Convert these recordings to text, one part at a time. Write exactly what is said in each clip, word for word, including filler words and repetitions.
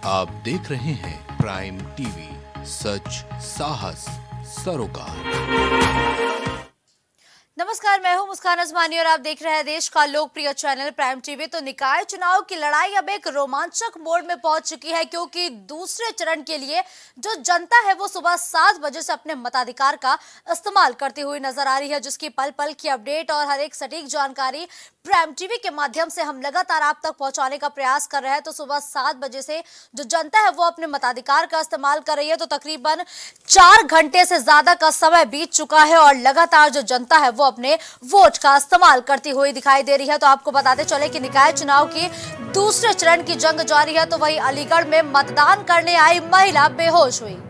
आप देख रहे हैं प्राइम टीवी, सच साहस सरोकार। नमस्कार, मैं हूं मुस्कान अजमानी और आप देख रहे हैं देश का लोकप्रिय चैनल प्राइम टीवी। तो निकाय चुनाव की लड़ाई अब एक रोमांचक मोड़ में पहुंच चुकी है, क्योंकि दूसरे चरण के लिए जो जनता है वो सुबह सात बजे से अपने मताधिकार का इस्तेमाल करती हुई नजर आ रही है, जिसकी पल पल की अपडेट और हर एक सटीक जानकारी प्राइम टीवी के माध्यम से हम लगातार आप तक पहुंचाने का प्रयास कर रहे हैं। तो सुबह सात बजे से जो जनता है वो अपने मताधिकार का इस्तेमाल कर रही है। तो तकरीबन चार घंटे से ज्यादा का समय बीत चुका है और लगातार जो जनता है वो अपने वोट का इस्तेमाल करती हुई दिखाई दे रही है। तो आपको बताते चले कि निकाय चुनाव की दूसरे चरण की जंग जारी है। तो वही अलीगढ़ में मतदान करने आई महिला बेहोश हुई।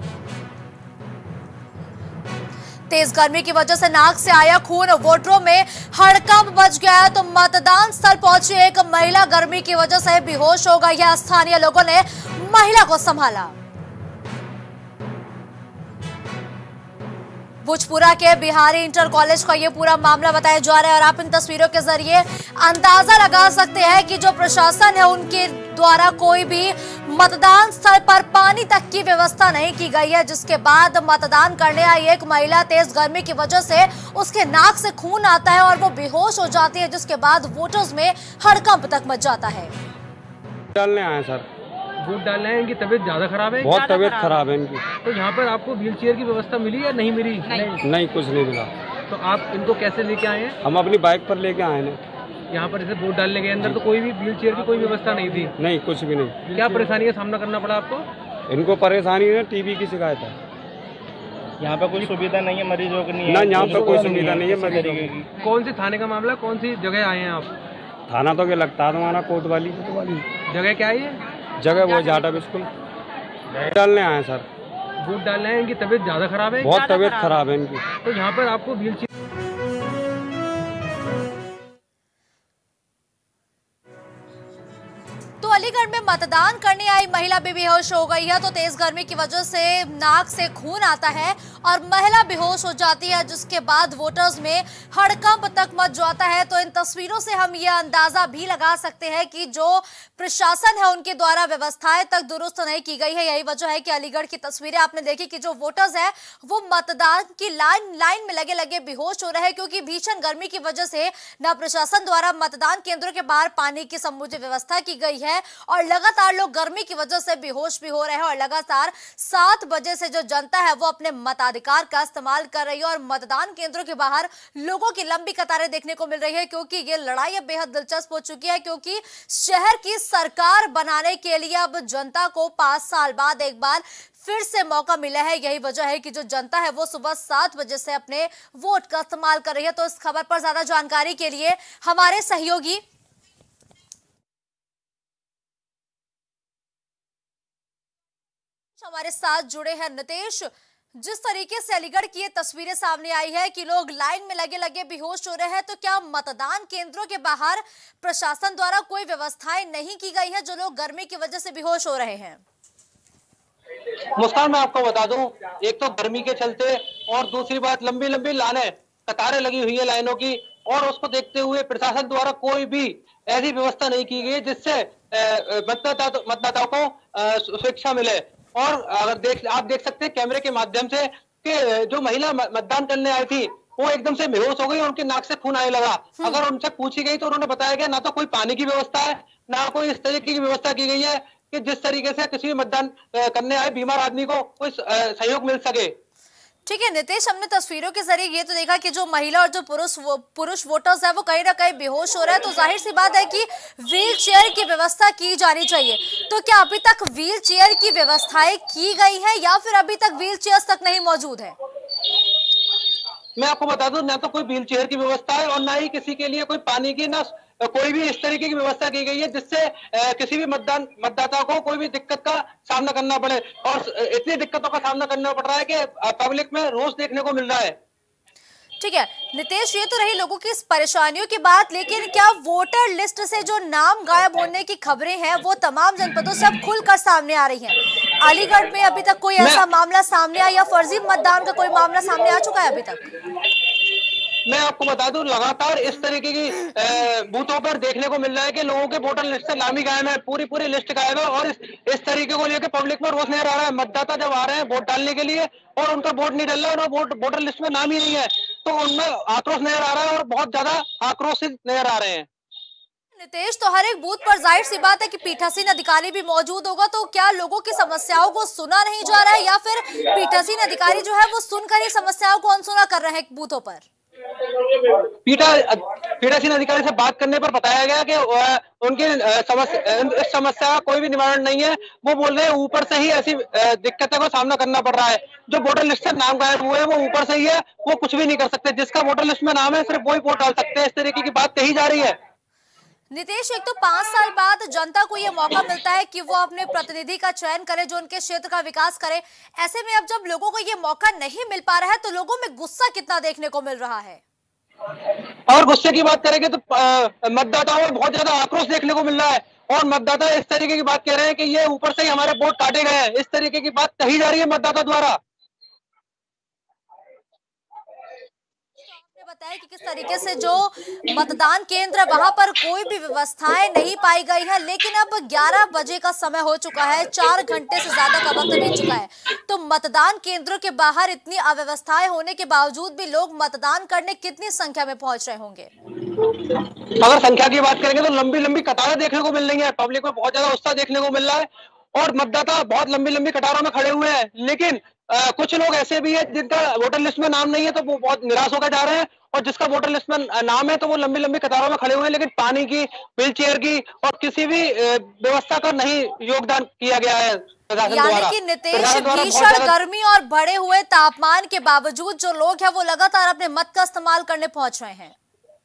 तेज गर्मी की वजह से नाक से आया खून, वोटरों में हड़कंप मच गया। तो मतदान स्थल पहुंची एक महिला गर्मी की वजह से बेहोश हो गई है। स्थानीय लोगों ने महिला को संभाला। भोजपुरा के बिहारी इंटर कॉलेज का ये पूरा मामला बताया जा रहा है और आप इन तस्वीरों के जरिए अंदाजा लगा सकते हैं कि जो प्रशासन है उनके द्वारा कोई भी मतदान स्थल पर पानी तक की व्यवस्था नहीं की गई है, जिसके बाद मतदान करने आई एक महिला तेज गर्मी की वजह से उसके नाक से खून आता है और वो बेहोश हो जाती है, जिसके बाद वोटर्स में हड़कंप तक मच जाता है। डालने आए सर, वोट डालने हैं। इनकी तबीयत ज्यादा खराब है? बहुत तबीयत खराब है इनकी। तो यहाँ पर आपको व्हील चेयर की व्यवस्था मिली या नहीं मिली? नहीं, नहीं कुछ नहीं मिला। तो आप इनको कैसे लेके आए हैं? हम अपनी बाइक पर लेके आए हैं। यहाँ पर जैसे वोट डालने के अंदर तो कोई भी व्हील चेयर की कोई व्यवस्था नहीं थी? नहीं, कुछ भी नहीं। क्या परेशानी का सामना करना पड़ा आपको? इनको परेशानी है, टीबी की शिकायत है। यहाँ पे कोई सुविधा नहीं है मरीजों की, नहीं ना यहाँ पे कोई सुविधा नहीं है मरीजों की। कौन सी थाने का मामला, कौन सी जगह आए हैं आप? थाना तो क्या लगता है तुम्हारा कोतवाली। जगह क्या है? जगह वो जाटा बिल्कुल डालने आए सर। वोट डालने हैं। इनकी तबीयत ज्यादा खराब है? बहुत तबीयत खराब है इनकी। तो यहाँ पर आपको व्हील चेयर तो अलीगढ़ में मतदान करने आई महिला भी बेहोश हो गई है। तो तेज गर्मी की वजह से नाक से खून आता है और महिला बेहोश हो जाती है, जिसके बाद वोटर्स में हड़कंप तक मच जाता है। तो इन तस्वीरों से हम ये अंदाजा भी लगा सकते हैं कि जो प्रशासन है उनके द्वारा व्यवस्थाएं तक दुरुस्त नहीं की गई है। यही वजह है कि अलीगढ़ की तस्वीरें आपने देखी कि जो वोटर्स है वो मतदान की लाइन लाइन में लगे लगे बेहोश हो रहे हैं, क्योंकि भीषण गर्मी की वजह से न प्रशासन द्वारा मतदान केंद्रों के बाहर पानी की समुचित व्यवस्था की गई है और लगातार लोग गर्मी की वजह से बेहोश भी हो रहे हैं। और लगातार सात बजे से जो जनता है वो अपने मताधिकार का इस्तेमाल कर रही है और मतदान केंद्रों के बाहर लोगों की लंबी कतारें देखने को मिल रही है, क्योंकि ये लड़ाई अब बेहद दिलचस्प हो चुकी है। क्योंकि शहर की सरकार बनाने के लिए अब जनता को पांच साल बाद एक बार फिर से मौका मिला है। यही वजह है कि जो जनता है वो सुबह सात बजे से अपने वोट का इस्तेमाल कर रही है। तो इस खबर पर ज्यादा जानकारी के लिए हमारे सहयोगी हमारे साथ जुड़े हैं नितेश। जिस तरीके से अलीगढ़ की ये तस्वीरें सामने आई है कि लोग लाइन में लगे लगे बेहोश हो रहे हैं, तो क्या मतदान केंद्रों के बाहर प्रशासन द्वारा कोई व्यवस्थाएं नहीं की गई है जो लोग गर्मी की वजह से बेहोश हो रहे हैं? मुस्कान, मैं आपको बता दूं, एक तो गर्मी के चलते और दूसरी बात लंबी लंबी लाइनें कतारें लगी हुई है लाइनों की, और उसको देखते हुए प्रशासन द्वारा कोई भी ऐसी व्यवस्था नहीं की गई जिससे मतदाता मतदाताओं को शिक्षा मिले। और अगर देख आप देख सकते हैं कैमरे के माध्यम से कि जो महिला मतदान करने आई थी वो एकदम से बेहोश हो गई और उनके नाक से खून आने लगा। अगर उनसे पूछी गई तो उन्होंने बताया गया ना तो कोई पानी की व्यवस्था है, ना कोई इस तरीके की व्यवस्था की गई है कि जिस तरीके से किसी भी मतदान करने आए बीमार आदमी को कोई सहयोग मिल सके। ठीक है नितेश, हमने तस्वीरों के जरिए ये तो देखा कि जो महिला और जो पुरुष वो, पुरुष वोटर्स है वो कहीं ना कहीं बेहोश हो रहे हैं। तो जाहिर सी बात है कि व्हील चेयर की व्यवस्था की जानी चाहिए। तो क्या अभी तक व्हील चेयर की व्यवस्थाएं की गई है या फिर अभी तक व्हील चेयर तक नहीं मौजूद है? मैं आपको बता दूं, ना तो कोई व्हील चेयर की व्यवस्था है और ना ही किसी के लिए कोई पानी की, ना कोई भी इस तरीके की व्यवस्था की गई है जिससे किसी भी मतदान मतदाता को कोई भी दिक्कत का सामना करना पड़े। और इतनी दिक्कतों का सामना करना पड़ रहा है कि पब्लिक में रोष देखने को मिल रहा है। ठीक है नितेश, ये तो रही लोगों की इस परेशानियों की बात, लेकिन क्या वोटर लिस्ट से जो नाम गायब होने की खबरें हैं वो तमाम जनपदों से अब खुलकर सामने आ रही हैं? अलीगढ़ में अभी तक कोई ऐसा मामला सामने आया या फर्जी मतदान का कोई मामला सामने आ चुका है अभी तक? मैं आपको बता दूं, लगातार इस तरीके की बूथों पर देखने को मिल रहा है कि लोगों के वोटर लिस्ट से नाम ही गायब है, पूरी पूरी लिस्ट गायब है। और इस, इस तरीके को लेकर पब्लिक में रोष नजर आ रहा है। मतदाता जब आ रहे हैं वोट डालने के लिए और उनका वोट नहीं डल रहा है और वोट वोटर लिस्ट में नाम ही नहीं है, तो उनमें आक्रोश नजर आ रहा है और बहुत ज्यादा आक्रोशित नजर आ रहे हैं। नितेश, तो हर एक बूथ पर जाहिर सी बात है कि पीठासीन अधिकारी भी मौजूद होगा, तो क्या लोगों की समस्याओं को सुना नहीं जा रहा है या फिर पीठासीन अधिकारी जो है वो सुनकर ही समस्याओं को अनसुना कर रहे हैं बूथों पर? पीठा पीठासीन अधिकारी से बात करने पर बताया गया कि उनकी समस्या इस समस्या का कोई भी निवारण नहीं है। वो बोल रहे हैं ऊपर से ही ऐसी दिक्कतों का सामना करना पड़ रहा है। जो वोटर लिस्ट से नाम गायब हुए हैं वो ऊपर से ही है, वो कुछ भी नहीं कर सकते। जिसका वोटर लिस्ट में नाम है सिर्फ वही वोट डाल सकते हैं। इस तरीके की बात कही जा रही है। नितेश, एक तो पांच साल बाद जनता को ये मौका मिलता है कि वो अपने प्रतिनिधि का चयन करे जो उनके क्षेत्र का विकास करे। ऐसे में अब जब लोगों को ये मौका नहीं मिल पा रहा है तो लोगों में गुस्सा कितना देखने को मिल रहा है? और गुस्से की बात करेंगे तो मतदाताओं में बहुत ज्यादा आक्रोश देखने को मिल रहा है और मतदाता इस तरीके की बात कह रहे हैं कि ये ऊपर से ही हमारे वोट काटे गए हैं। इस तरीके की बात कही जा रही है मतदाता द्वारा। बताया कि किस तरीके से जो मतदान केंद्र वहां पर कोई भी व्यवस्थाएं नहीं पाई गई है, लेकिन अब ग्यारह बजे का समय हो चुका है, चार घंटे से ज्यादा का वक्त बीत चुका है, तो मतदान केंद्रों के बाहर इतनी अव्यवस्थाएं होने के बावजूद भी लोग मतदान करने कितनी संख्या में पहुंच रहे होंगे? अगर संख्या की बात करेंगे तो लंबी लंबी कतारें देखने को मिल रही है। पब्लिक में बहुत ज्यादा उत्साह देखने को मिल रहा है और मतदाता बहुत लंबी लंबी कतारों में खड़े हुए हैं। लेकिन आ, कुछ लोग ऐसे भी हैं जिनका वोटर लिस्ट में नाम नहीं है, तो वो बहुत निराश होकर जा रहे हैं। और जिसका वोटर लिस्ट में नाम है तो वो लंबी लंबी कतारों में खड़े हुए हैं, लेकिन पानी की, व्हील चेयर की और किसी भी व्यवस्था का नहीं योगदान किया गया है प्रशासन द्वारा। यानी कि नितेश, भीषण गर्मी और बढ़े हुए तापमान के बावजूद जो लोग हैं वो लगातार अपने मत का इस्तेमाल करने पहुंच रहे हैं।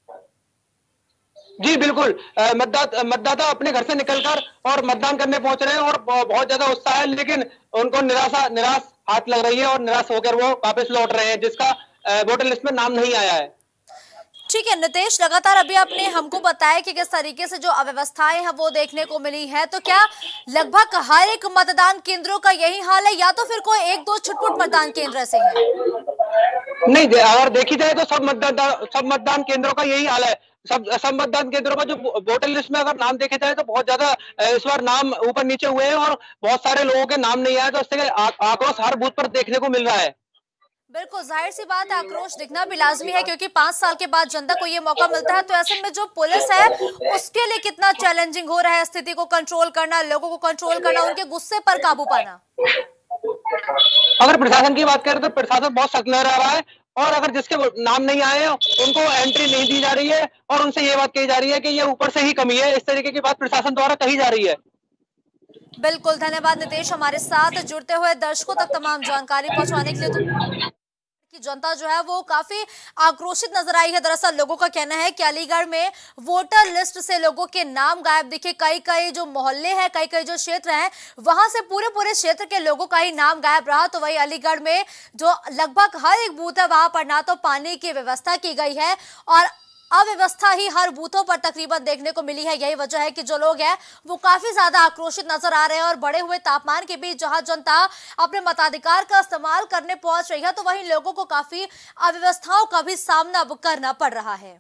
जी बिल्कुल, मतदाता मतदाता अपने घर से निकलकर और मतदान करने पहुंच रहे हैं और बहुत ज्यादा उत्साह है, लेकिन उनको निराशा निराश हाथ लग रही है और निराश होकर वो वापस लौट रहे हैं जिसका वोटर लिस्ट में नाम नहीं आया है। ठीक है नितेश, लगातार अभी आपने हमको बताया कि किस तरीके से जो अव्यवस्थाएं हैं वो देखने को मिली है, तो क्या लगभग हर एक मतदान केंद्रों का यही हाल है या तो फिर कोई एक दो छुटपुट मतदान केंद्र ऐसे हैं? नहीं, अगर देखी जाए तो सब मतदान सब मतदान केंद्रों का यही हाल है। सब सब मतदान केंद्रों का जो वोटर लिस्ट में अगर नाम देखे जाए तो बहुत ज्यादा इस बार नाम ऊपर नीचे हुए हैं और बहुत सारे लोगों के नाम नहीं आए, तो इससे आक्रोश हर बूथ पर देखने को मिल रहा है। बिल्कुल, जाहिर सी बात है आक्रोश दिखना भी लाजमी है क्योंकि पांच साल के बाद जनता को ये मौका मिलता है, तो ऐसे में जो पुलिस है उसके लिए कितना चैलेंजिंग हो रहा है स्थिति को कंट्रोल करना, लोगों को कंट्रोल करना, उनके गुस्से पर काबू पाना। अगर प्रशासन की बात करें तो प्रशासन बहुत सख्त नजर आ रहा है और अगर जिसके नाम नहीं आए उनको एंट्री नहीं दी जा रही है और उनसे ये बात कही जा रही है कि ये ऊपर से ही कमी है। इस तरीके की बात प्रशासन द्वारा कही जा रही है। बिल्कुल, धन्यवाद नितेश हमारे साथ जुड़ते हुए दर्शकों तक तमाम जानकारी पहुंचाने के लिए। तो कि जनता जो है वो काफी आक्रोशित नजर आई है। दरअसल लोगों का कहना है कि अलीगढ़ में वोटर लिस्ट से लोगों के नाम गायब दिखे। कई कई जो मोहल्ले हैं, कई कई जो क्षेत्र हैं, वहां से पूरे पूरे क्षेत्र के लोगों का ही नाम गायब रहा। तो वही अलीगढ़ में जो लगभग हर एक बूथ है वहां पर ना तो पानी की व्यवस्था की गई है और अव्यवस्था ही हर बूथों पर तकरीबन देखने को मिली है। यही वजह है कि जो लोग हैं वो काफी ज्यादा आक्रोशित नजर आ रहे हैं और बढ़े हुए तापमान के बीच जहां जनता अपने मताधिकार का इस्तेमाल करने पहुंच रही है तो वहीं लोगों को काफी अव्यवस्थाओं का भी सामना करना पड़ रहा है।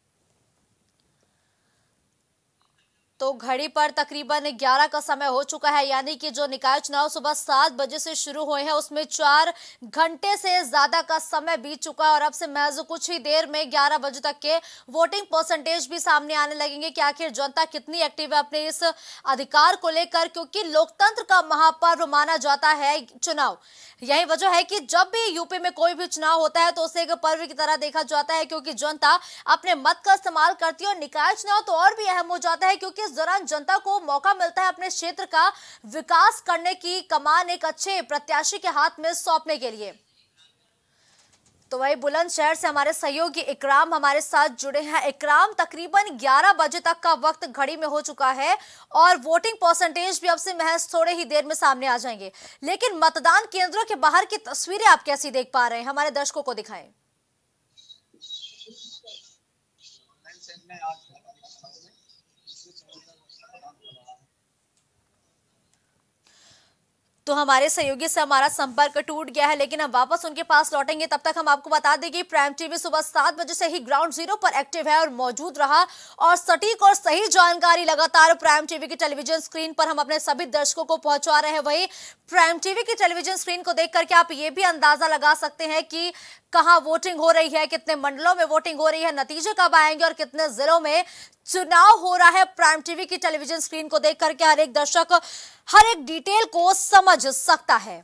तो घड़ी पर तकरीबन ग्यारह का समय हो चुका है, यानी कि जो निकाय चुनाव सुबह सात बजे से शुरू हुए हैं उसमें चार घंटे से ज्यादा का समय बीत चुका है और अब से महज कुछ ही देर में ग्यारह बजे तक के वोटिंग परसेंटेज भी सामने आने लगेंगे कि आखिर जनता कितनी एक्टिव है अपने इस अधिकार को लेकर, क्योंकि लोकतंत्र का महापर्व माना जाता है चुनाव। यही वजह है कि जब भी यूपी में कोई भी चुनाव होता है तो उसे एक पर्व की तरह देखा जाता है, क्योंकि जनता अपने मत का इस्तेमाल करती है और निकाय चुनाव तो और भी अहम हो जाता है क्योंकि इस दौरान जनता को मौका मिलता है अपने क्षेत्र का विकास करने की कमान एक अच्छे प्रत्याशी के हाथ में सौंपने के लिए। तो वही बुलंदशहर से हमारे सहयोगी इकराम हमारे साथ जुड़े हैं। इकराम, तकरीबन ग्यारह बजे तक का वक्त घड़ी में हो चुका है और वोटिंग परसेंटेज भी अब से महज थोड़े ही देर में सामने आ जाएंगे, लेकिन मतदान केंद्रों के बाहर की तस्वीरें आप कैसी देख पा रहे हैं? हमारे दर्शकों को दिखाएं। तो हमारे सहयोगी से हमारा संपर्क टूट गया है, लेकिन हम वापस उनके पास लौटेंगे। तब तक हम आपको बता दें कि प्राइम टीवी सुबह सात बजे से ही ग्राउंड जीरो पर एक्टिव है और मौजूद रहा, और सटीक और सही जानकारी लगातार प्राइम टीवी की टेलीविजन स्क्रीन पर हम अपने सभी दर्शकों को पहुंचा रहे हैं। वही प्राइम टीवी की टेलीविजन स्क्रीन को देख करके आप ये भी अंदाजा लगा सकते हैं कि कहां वोटिंग हो रही है, कितने मंडलों में वोटिंग हो रही है, नतीजे कब आएंगे और कितने जिलों में चुनाव हो रहा है। प्राइम टीवी की टेलीविजन स्क्रीन को देख करके हर एक दर्शक हर एक डिटेल को समझ सकता है।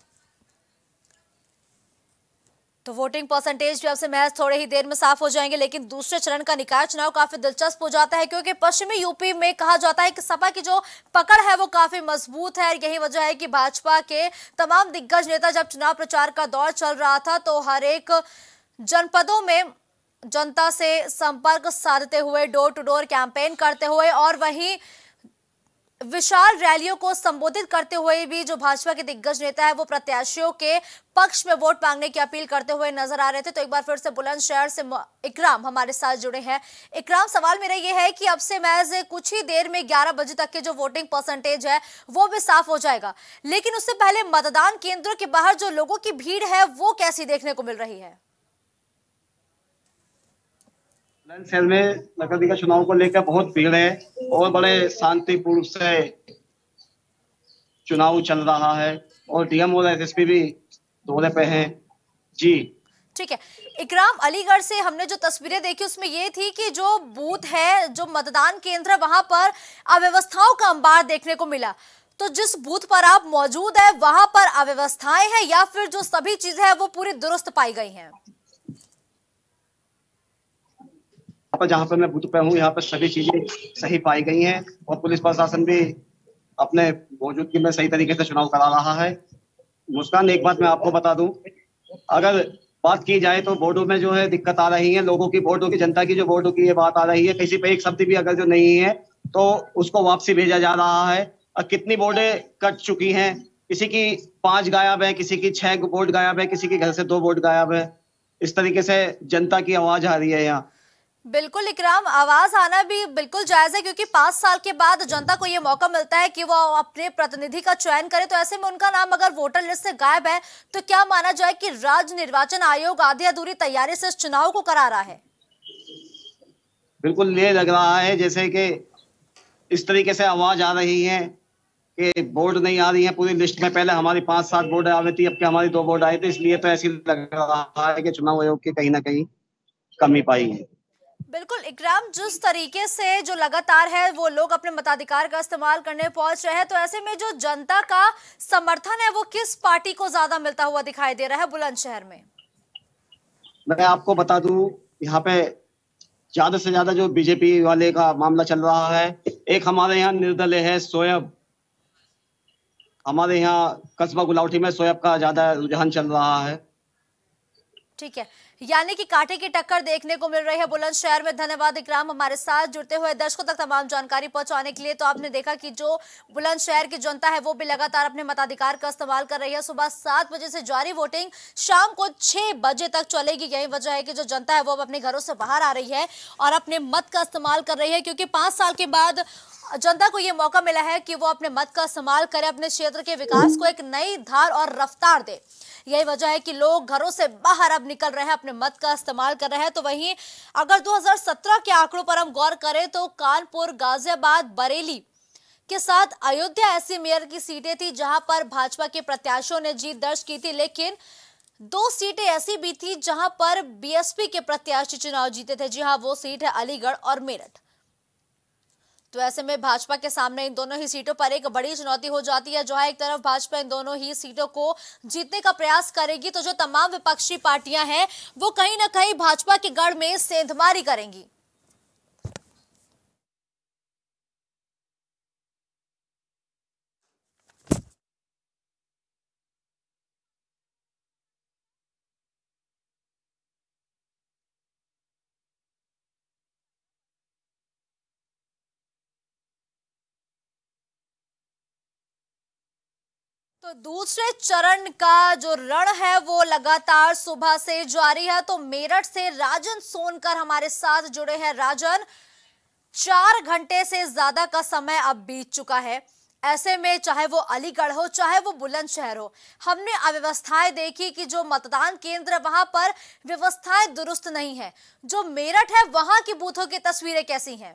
तो वोटिंग परसेंटेज भी आपसे महज थोड़े ही देर में साफ हो जाएंगे, लेकिन दूसरे चरण का निकाय चुनाव काफी दिलचस्प हो जाता है, क्योंकि पश्चिमी यूपी में कहा जाता है कि सपा की जो पकड़ है वो काफी मजबूत है। यही वजह है कि भाजपा के तमाम दिग्गज नेता जब चुनाव प्रचार का दौर चल रहा था तो हर एक जनपदों में जनता से संपर्क साधते हुए, डोर टू डोर कैंपेन करते हुए और वहीं विशाल रैलियों को संबोधित करते हुए भी जो भाजपा के दिग्गज नेता है वो प्रत्याशियों के पक्ष में वोट मांगने की अपील करते हुए नजर आ रहे थे। तो एक बार फिर से बुलंदशहर से इकराम हमारे साथ जुड़े हैं। इकराम, सवाल मेरा ये है कि अब से महज कुछ ही देर में ग्यारह बजे तक के जो वोटिंग परसेंटेज है वो भी साफ हो जाएगा, लेकिन उससे पहले मतदान केंद्रों के बाहर जो लोगों की भीड़ है वो कैसी देखने को मिल रही है? बुलंदशहर में नगर निगम चुनाव को लेकर बहुत भीड़ है और बड़े शांतिपूर्ण से चुनाव चल रहा है और डीएम और एसएसपी भी दौरे पे हैं। जी ठीक है इकराम, अलीगढ़ से हमने जो तस्वीरें देखी उसमें ये थी कि जो बूथ है, जो मतदान केंद्र, वहां पर अव्यवस्थाओं का अंबार देखने को मिला। तो जिस बूथ पर आप मौजूद है वहां पर अव्यवस्थाएं हैं या फिर जो सभी चीजें हैं वो पूरी दुरुस्त पाई गई हैं? जहाँ पर मैं बूथ पे हूँ यहाँ पर सभी चीजें सही पाई गई हैं और पुलिस प्रशासन भी अपने मौजूदगी में सही तरीके से चुनाव करा रहा है। मुस्कान, एक बात मैं आपको बता दूं, अगर बात की जाए तो बोर्डों में जो है दिक्कत आ रही है, लोगों की बोर्डों की जनता की जो बोर्डों की ये बात आ रही है, किसी पे एक शब्द भी अगर जो नहीं है तो उसको वापसी भेजा जा रहा है। और कितनी बोर्डें कट चुकी हैं, किसी की पांच गायब है, किसी की छह बोर्ड गायब है, किसी के घर से दो बोर्ड गायब है। इस तरीके से जनता की आवाज आ रही है यहाँ। बिल्कुल इकराम, आवाज आना भी बिल्कुल जायज है, क्योंकि पांच साल के बाद जनता को ये मौका मिलता है कि वो अपने प्रतिनिधि का चयन करे। तो ऐसे में उनका नाम अगर वोटर लिस्ट से गायब है तो क्या माना जाए कि राज्य निर्वाचन आयोग आधी अधूरी तैयारी से इस चुनाव को करा रहा है? बिल्कुल ये लग रहा है जैसे कि इस तरीके से आवाज आ रही है कि बोर्ड नहीं आ रही है पूरी लिस्ट में। पहले हमारी पांच सात बोर्ड आ रही थी, अब के हमारी दो बोर्ड आए थे, इसलिए तो ऐसी लग रहा है कि चुनाव आयोग की कहीं ना कहीं कमी पाई है। बिल्कुल इकराम, जिस तरीके से जो लगातार है वो लोग अपने मताधिकार का इस्तेमाल करने पहुंच रहे हैं, तो ऐसे में जो जनता का समर्थन है वो किस पार्टी को ज्यादा मिलता हुआ दिखाई दे रहा है बुलंदशहर में? मैं आपको बता दूं, यहाँ पे ज्यादा से ज्यादा जो बीजेपी वाले का मामला चल रहा है। एक हमारे यहाँ निर्दलीय है सोयब, हमारे यहाँ कस्बा गुलावटी में सोयब का ज्यादा रुझान चल रहा है। ठीक है, यानी कि कांटे की टक्कर देखने को मिल रही है बुलंदशहर में। धन्यवाद इकराम, हमारे साथ जुड़ते हुए दर्शकों तक तमाम जानकारी पहुंचाने के लिए। तो आपने देखा कि जो बुलंदशहर की जनता है वो भी लगातार अपने मताधिकार का इस्तेमाल कर रही है। सुबह सात बजे से जारी वोटिंग शाम को छह बजे तक चलेगी। यही वजह है कि जो जनता है वो अपने घरों से बाहर आ रही है और अपने मत का इस्तेमाल कर रही है, क्योंकि पांच साल के बाद जनता को ये मौका मिला है कि वो अपने मत का इस्तेमाल करे, अपने क्षेत्र के विकास को एक नई धार और रफ्तार दे। यही वजह है कि लोग घरों से बाहर अब निकल रहे हैं, अपने मत का इस्तेमाल कर रहे हैं। तो वहीं अगर दो हज़ार सत्रह के आंकड़ों पर हम गौर करें तो कानपुर, गाजियाबाद, बरेली के साथ अयोध्या ऐसी मेयर की सीटें थी जहां पर भाजपा के प्रत्याशियों ने जीत दर्ज की थी, लेकिन दो सीटें ऐसी भी थी जहां पर बीएसपी के प्रत्याशी चुनाव जीते थे। जी हाँ, वो सीट है अलीगढ़ और मेरठ। तो ऐसे में भाजपा के सामने इन दोनों ही सीटों पर एक बड़ी चुनौती हो जाती है। जो है एक तरफ भाजपा इन दोनों ही सीटों को जीतने का प्रयास करेगी, तो जो तमाम विपक्षी पार्टियां हैं वो कहीं ना कहीं भाजपा के गढ़ में सेंधमारी करेंगी। तो दूसरे चरण का जो रण है वो लगातार सुबह से जारी है। तो मेरठ से राजन सोनकर हमारे साथ जुड़े हैं। राजन, चार घंटे से ज्यादा का समय अब बीत चुका है। ऐसे में चाहे वो अलीगढ़ हो चाहे वो बुलंदशहर हो, हमने अव्यवस्थाएं देखी कि जो मतदान केंद्र वहां पर व्यवस्थाएं दुरुस्त नहीं है। जो मेरठ है वहां की बूथों की तस्वीरें कैसी हैं?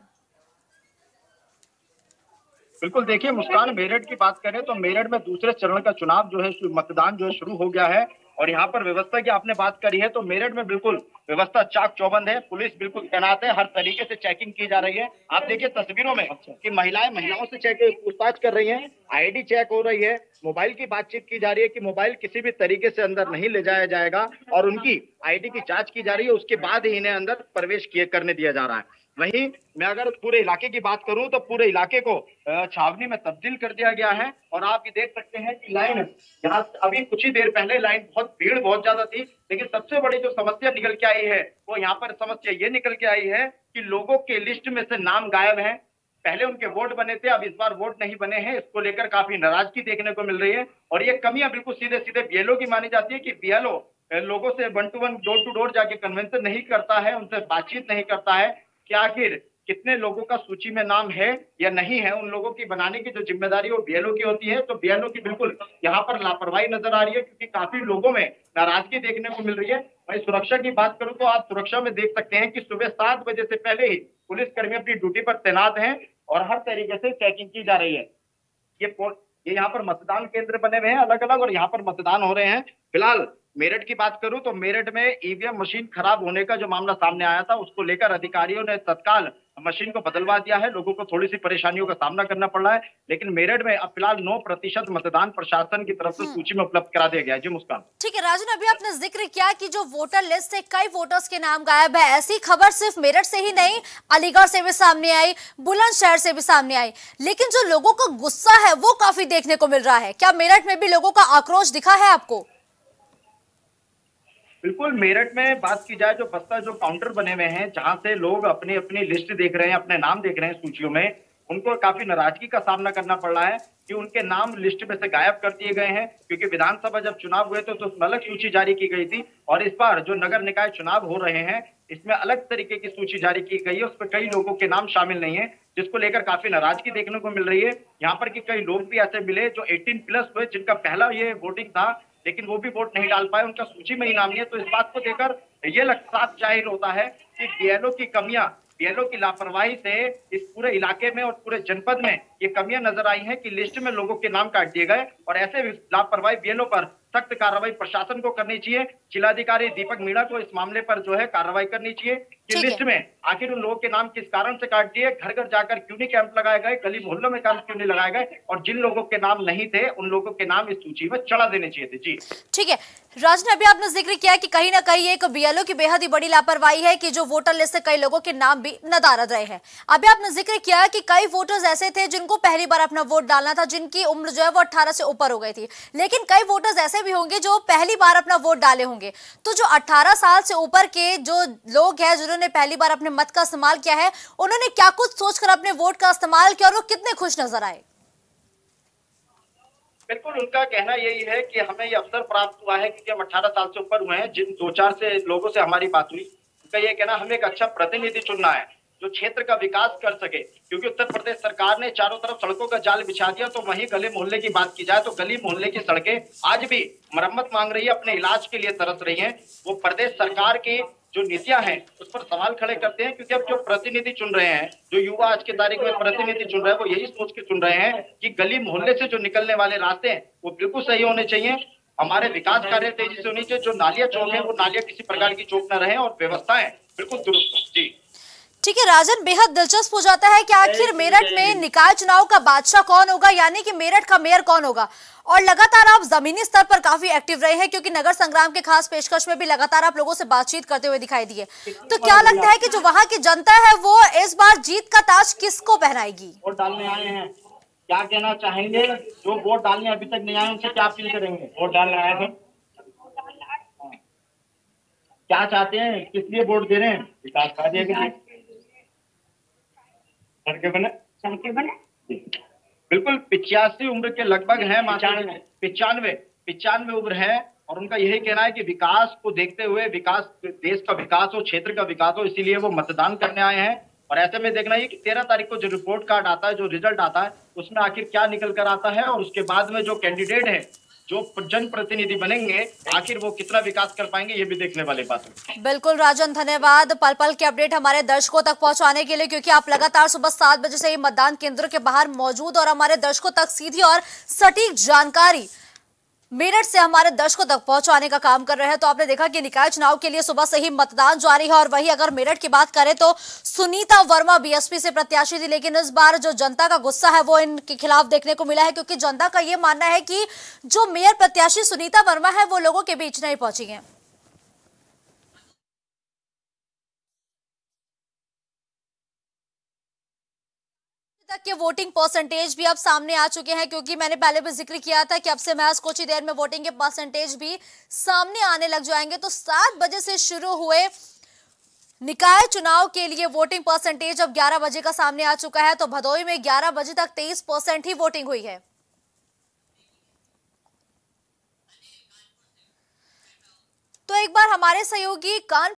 बिल्कुल, देखिए मुस्कान, मेरठ की बात करें तो मेरठ में दूसरे चरण का चुनाव जो है, मतदान जो है शुरू हो गया है। और यहाँ पर व्यवस्था की आपने बात करी है तो मेरठ में बिल्कुल व्यवस्था चाक चौबंद है। पुलिस बिल्कुल तैनात है, हर तरीके से चेकिंग की जा रही है। आप देखिए तस्वीरों में कि महिलाएं महिलाओं से चेक पूछताछ कर रही हैं, आईडी चेक हो रही है, मोबाइल की बातचीत की जा रही है कि मोबाइल किसी भी तरीके से अंदर नहीं ले जाया जाएगा और उनकी आईडी की जांच की जा रही है। उसके बाद ही इन्हें अंदर प्रवेश किए करने दिया जा रहा है। वहीं मैं अगर पूरे इलाके की बात करूं तो पूरे इलाके को छावनी में तब्दील कर दिया गया है। और आप ये देख सकते हैं कि लाइन यहाँ अभी कुछ ही देर पहले लाइन बहुत भीड़ बहुत ज्यादा थी, लेकिन सबसे बड़ी जो समस्या निकल के आई है वो यहाँ पर समस्या ये निकल के आई है कि लोगों के लिस्ट में से नाम गायब है। पहले उनके वोट बने थे, अब इस बार वोट नहीं बने हैं। इसको लेकर काफी नाराजगी देखने को मिल रही है और ये कमियां बिल्कुल सीधे सीधे बीएलओ की मानी जाती है कि बीएलओ लोगों से one to one door to door जाके कन्वेंशन नहीं करता है, उनसे बातचीत नहीं करता है कि आखिर कितने लोगों का सूची में नाम है या नहीं है। उन लोगों की बनाने की जो जिम्मेदारी वो बीएलओ की होती है। तो बीएलओ की बिल्कुल यहाँ पर लापरवाही नजर आ रही है क्योंकि काफी लोगों में नाराजगी देखने को मिल रही है। वहीं सुरक्षा की बात करूं तो आप सुरक्षा में देख सकते हैं कि सुबह सात बजे से पहले ही पुलिस कर्मी अपनी ड्यूटी पर तैनात हैं और हर तरीके से चेकिंग की जा रही है। ये ये यहाँ पर मतदान केंद्र बने हुए हैं अलग अलग और यहाँ पर मतदान हो रहे हैं। फिलहाल मेरठ की बात करूं तो मेरठ में ईवीएम मशीन खराब होने का जो मामला सामने आया था उसको लेकर अधिकारियों ने तत्काल मशीन को बदलवा दिया है। लोगों को थोड़ी सी परेशानियों का सामना करना पड़ रहा है, लेकिन मेरठ में अब फिलहाल नौ प्रतिशत मतदान प्रशासन की तरफ से सूची में उपलब्ध करा दिया गया है। जी मुस्कान। ठीक है राजन, अभी आपने जिक्र किया कि जो वोटर लिस्ट से कई वोटर्स के नाम गायब है। ऐसी खबर सिर्फ मेरठ से ही नहीं, अलीगढ़ से भी सामने आई, बुलंदशहर से भी सामने आई, लेकिन जो लोगों का गुस्सा है वो काफी देखने को मिल रहा है। क्या मेरठ में भी लोगों का आक्रोश दिखा है आपको? बिल्कुल, मेरठ में बात की जाए जो बस्ता जो काउंटर बने हुए हैं जहां से लोग अपनी अपनी लिस्ट देख रहे हैं, अपने नाम देख रहे हैं सूचियों में, उनको काफी नाराजगी का सामना करना पड़ रहा है कि उनके नाम लिस्ट में से गायब कर दिए गए हैं। क्योंकि विधानसभा जब चुनाव हुए तो उसमें अलग सूची जारी की गई थी और इस बार जो नगर निकाय चुनाव हो रहे हैं इसमें अलग तरीके की सूची जारी की गई है। उस पर कई लोगों के नाम शामिल नहीं है, जिसको लेकर काफी नाराजगी देखने को मिल रही है। यहाँ पर की कई लोग भी ऐसे मिले जो अठारह प्लस हुए, जिनका पहला ये वोटिंग था लेकिन वो भी वोट नहीं डाल पाए, उनका सूची में ही नाम नहीं है। तो इस बात को देखकर ये साफ जाहिर होता है कि बीएलओ की कमियां, बीएलओ की लापरवाही से इस पूरे इलाके में और पूरे जनपद में ये कमियां नजर आई हैं कि लिस्ट में लोगों के नाम काट दिए गए। और ऐसे लापरवाही बीएलओ पर सख्त कार्रवाई प्रशासन को करनी चाहिए। जिलाधिकारी दीपक मीणा को इस मामले पर जो है कार्रवाई करनी चाहिए कि लिस्ट में आखिर उन लोगों के नाम किस कारण से काट दिए, घर घर जाकर क्यों नहीं कैंप लगाए गए, गली मोहल्लों में कैंप क्यों नहीं लगाए गए, और जिन लोगों के नाम नहीं थे उन लोगों के नाम इस सूची में चढ़ा देने चाहिए थे। जी ठीक है राजन, अभी आपने जिक्र किया कि कहीं ना कहीं एक बीएलओ की बेहद ही बड़ी लापरवाही है कि जो वोटर लिस्ट से कई लोगों के नाम भी नदारद रहे हैं। अभी आपने जिक्र किया कि कई वोटर्स ऐसे थे जिनको पहली बार अपना वोट डालना था, जिनकी उम्र जो है वो अठारह से ऊपर हो गई थी, लेकिन कई वोटर्स ऐसे भी होंगे जो पहली बार अपना वोट डाले होंगे। तो जो अठारह साल से ऊपर के जो लोग हैं जिन्होंने पहली बार अपने मत का इस्तेमाल किया है, उन्होंने क्या कुछ सोचकर अपने वोट का इस्तेमाल किया और वो कितने खुश नजर आए? बिल्कुल, उनका कहना यही है कि हमें ये अवसर प्राप्त हुआ है क्योंकि हम अठारह साल से ऊपर हुए हैं। जिन दो चार से लोगों से हमारी बात हुई, उनका ये कहना हमें एक अच्छा प्रतिनिधि चुनना है जो क्षेत्र का विकास कर सके। क्योंकि उत्तर प्रदेश सरकार ने चारों तरफ सड़कों का जाल बिछा दिया, तो वहीं गली मोहल्ले की बात की जाए तो गली मोहल्ले की सड़कें आज भी मरम्मत मांग रही है, अपने इलाज के लिए तरस रही हैं। वो प्रदेश सरकार की जो नीतियां हैं उस पर सवाल खड़े करते हैं क्योंकि अब जो प्रतिनिधि चुन रहे हैं, जो युवा आज की तारीख में प्रतिनिधि चुन रहे हैं, वो यही सोच के चुन रहे हैं कि गली मोहल्ले से जो निकलने वाले रास्ते हैं वो बिल्कुल सही होने चाहिए, हमारे विकास कार्य तेजी से होनी चाहिए, जो नालियां चौक है वो नालियां किसी प्रकार की चौक न रहे और व्यवस्थाएं बिल्कुल दुरुस्त हो। जी ठीक है राजन, बेहद दिलचस्प हो जाता है कि आखिर मेरठ में निकाय चुनाव का बादशाह कौन होगा, यानी कि मेरठ का मेयर कौन होगा। और लगातार आप जमीनी स्तर पर काफी एक्टिव रहे हैं क्योंकि नगर संग्राम के खास पेशकश में भी लगातार आप लोगों से बातचीत करते हुए दिखाई दिए। तो क्या लगता है कि जो वहां की जनता है वो इस बार जीत का ताज किसको पहनाएगी? वोट डालने आए हैं, क्या कहना चाहेंगे? जो वोट डालने अभी तक नहीं आए उनसे क्या अपील करेंगे? वोट डालने आए थे, क्या चाहते हैं, किस लिए वोट दे रहे हैं? विकास कार्य के लिए, सड़कें बने, सड़कें बने। बिल्कुल, पिचासी उम्र के लगभग है, पिचानवे पिचानवे उम्र है और उनका यही कहना है कि विकास को देखते हुए, विकास, देश का विकास हो, क्षेत्र का विकास हो, इसीलिए वो मतदान करने आए हैं। और ऐसे में देखना है कि तेरह तारीख को जो रिपोर्ट कार्ड आता है, जो रिजल्ट आता है, उसमें आखिर क्या निकल कर आता है और उसके बाद में जो कैंडिडेट है, जो जनप्रतिनिधि बनेंगे, आखिर वो कितना विकास कर पाएंगे, ये भी देखने वाली बात है। बिल्कुल राजन, धन्यवाद पल पल के अपडेट हमारे दर्शकों तक पहुंचाने के लिए, क्योंकि आप लगातार सुबह सात बजे से ही मतदान केंद्र के बाहर मौजूद और हमारे दर्शकों तक सीधी और सटीक जानकारी मेरठ से हमारे दर्शकों तक पहुंचाने का काम कर रहे हैं। तो आपने देखा कि निकाय चुनाव के लिए सुबह से ही मतदान जारी है और वही अगर मेरठ की बात करें तो सुनीता वर्मा बीएसपी से प्रत्याशी थी, लेकिन इस बार जो जनता का गुस्सा है वो इनके खिलाफ देखने को मिला है, क्योंकि जनता का ये मानना है कि जो मेयर प्रत्याशी सुनीता वर्मा है वो लोगों के बीच नहीं पहुंची है। तक के वोटिंग परसेंटेज भी अब सामने आ चुके हैं, क्योंकि मैंने पहले भी जिक्र किया था कि अब से महज कुछ ही देर में वोटिंग के परसेंटेज भी सामने आने लग जाएंगे। तो सात बजे से शुरू हुए निकाय चुनाव के लिए वोटिंग परसेंटेज अब ग्यारह बजे का सामने आ चुका है। तो भदोई में ग्यारह बजे तक तेईस परसेंट ही वोटिंग हुई है। तो एक बार हमारे सहयोगी कान